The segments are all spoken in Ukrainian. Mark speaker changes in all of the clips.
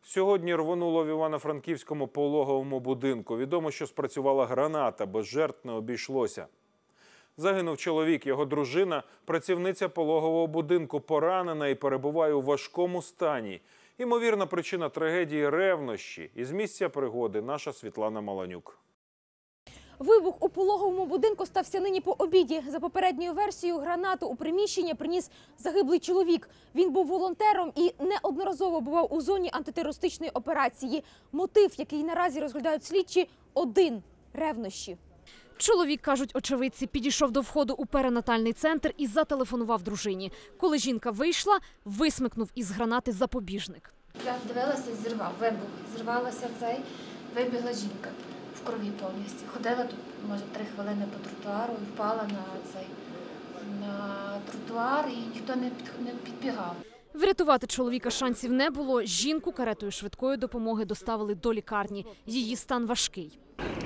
Speaker 1: Сьогодні рвонуло в Івано-Франківському пологовому будинку. Відомо, що спрацювала граната, без жертв не обійшлося. Загинув чоловік, його дружина, працівниця пологового будинку, поранена і перебуває у важкому стані. Ймовірна причина трагедії – ревнощі. Із місця пригоди наша Світлана Маланюк.
Speaker 2: Вибух у пологовому будинку стався нині по обіді. За попередньою версією, гранату у приміщення приніс загиблий чоловік. Він був волонтером і неодноразово бував у зоні антитерористичної операції. Мотив, який наразі розглядають слідчі – один – ревнощі. Чоловік, кажуть очевидці, підійшов до входу у перинатальний центр і зателефонував дружині. Коли жінка вийшла, висмикнув із гранати запобіжник.
Speaker 3: Я дивилася, зірвав вибух. Зірвалася цей, вибігла жінка в крові повністю. Ходила тут, може, 3 хвилини по тротуару і впала на тротуар, і ніхто не підбігав.
Speaker 2: Врятувати чоловіка шансів не було. Жінку каретою швидкої допомоги доставили до лікарні. Її стан важкий.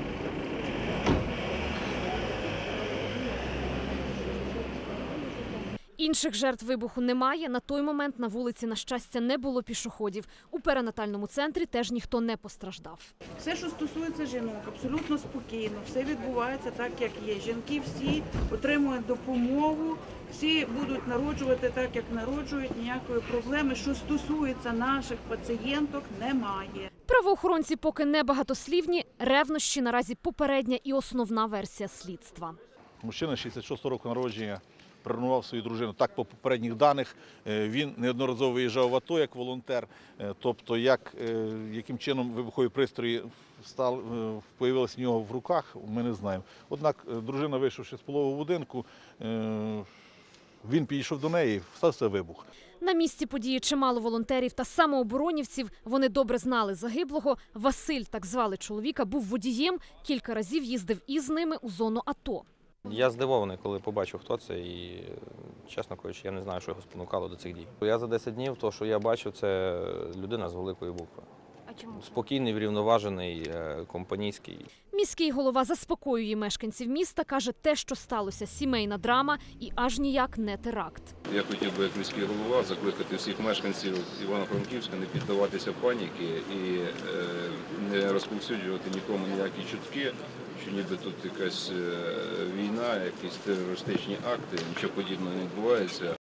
Speaker 2: Інших жертв вибуху немає. На той момент на вулиці, на щастя, не було пішоходів. У перинатальному центрі теж ніхто не постраждав.
Speaker 4: Все, що стосується жінок, абсолютно спокійно. Все відбувається так, як є. Жінки всі отримують допомогу, всі будуть народжувати так, як народжують. Ніякої проблеми, що стосується наших пацієнток, немає.
Speaker 2: Правоохоронці поки не багатослівні. Ревнощі наразі попередня і основна версія слідства.
Speaker 5: Мужчина 66 року народження. Приревнував свою дружину. Так, по попередніх даних, він неодноразово виїжджав в АТО як волонтер. Тобто, яким чином вибухові пристрої з'явилися в нього в руках, ми не знаємо. Однак, дружина, вийшовши з пологового будинку, він підійшов до неї, стався вибух.
Speaker 2: На місці події чимало волонтерів та самооборонівців. Вони добре знали загиблого. Василь, так звали чоловіка, був водієм, кілька разів їздив із ними у зону АТО.
Speaker 6: Я здивований, коли побачив, хто це, і, чесно кажучи, я не знаю, що його спонукало до цих дій. Я за 10 днів, то, що я бачив, це людина з великої букви.
Speaker 2: А чому?
Speaker 6: Спокійний, врівноважений, компанійський.
Speaker 2: Міський голова заспокоює мешканців міста, каже, те, що сталося – сімейна драма і аж ніяк не теракт.
Speaker 7: Я хотів би, як міський голова, закликати всіх мешканців Івано-Франківська не піддаватися паніки і не розповсюджувати нікому ніякі чутки, що ніби тут якась війна, якісь терористичні акти, нічого подібного не відбувається.